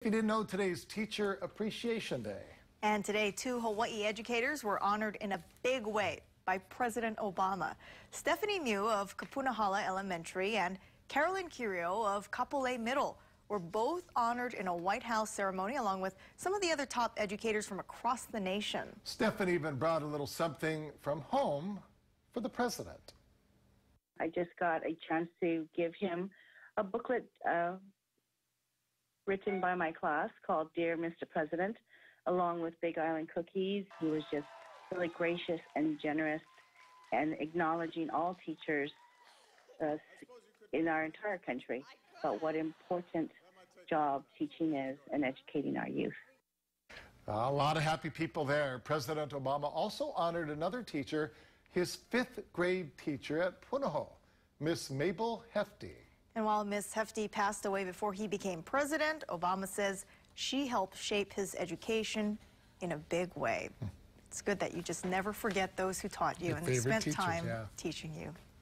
If you didn't know, today's Teacher Appreciation Day. And today, 2 Hawaii educators were honored in a big way by President Obama. Stephanie Mew of Kapunahala Elementary and Carolyn Kirio of Kapolei Middle were both honored in a White House ceremony, along with some of the other top educators from across the nation. Stephanie even brought a little something from home for the president. I just got a chance to give him a booklet written by my class called Dear Mr. President, along with Big Island cookies. He was just really gracious and generous and acknowledging all teachers in our entire country about what important job teaching is and educating our youth. A lot of happy people there. President Obama also honored another teacher, his 5th grade teacher at Punahou, Miss Mabel Hefty. And while Miss Hefty passed away before he became president, Obama says she helped shape his education in a big way. It's good that you just never forget those who taught you and spent time teaching you.